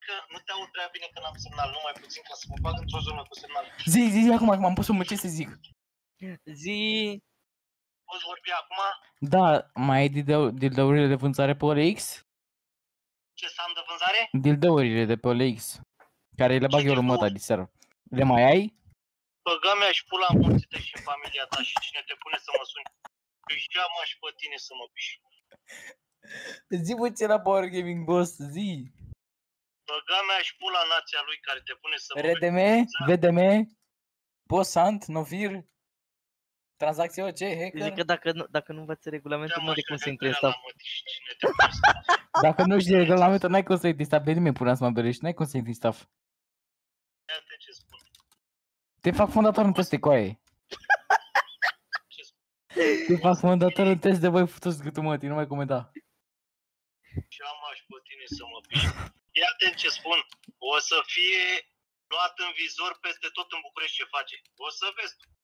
că nu te aud prea bine că n-am semnal, numai puțin ca să mă bag într-o zonă cu semnal. Zi, acum că m-am pus să mă ce să zic. Zi. Poți vorbi acum? Da, mai ai dildăurile de vânzare pe OLX? Ce să am de vânzare? Dildăurile de pe OLX. Care le bag eu lui măta de seară. Le mai ai? Băga mea și pula înmulțite și în familia ta și cine te pune să mă suni. Pișea mă și pe tine să mă piși. Zi mă ce la Power Gaming Boss, zi. Băga mea și pula nația lui care te pune să mă RDM, VDM, Bossant, Novir, tranzacție OC, hacker. Zic că dacă nu învați regulamentul, nu are cum să intri în staff. Dacă nu știi regulamentul, n-ai cum să intri în staff. Pe nimeni pune să mă berești, n-ai cum să intri în staff. Iată ce spun. Te fac fondator în teste, coaie. Te fac fondator în test de voi futu-ți gâtul mătii, nu mai comenta. Și am aș pe tine să mă piși. Iată ce spun. O să fie luat în vizor peste tot în București ce face. O să vezi tu.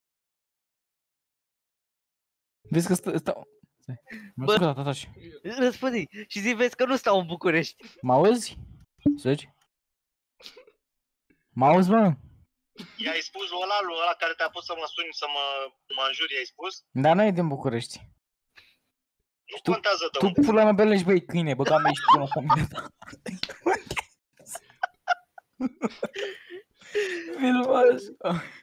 Vezi că stau... Mă scuza, tatași. Răspunde și zi, vezi că nu stau în București. Mă auzi? Zici? Mă auzi, mă? I-ai spus lui ăla care te-a pus să mă suni, să mă înjuri, i-ai spus? Dar nu e din București. Nu contează de Tu unde. pula mea belești, băi, câine, băga mea și pula familia ta. Filmați.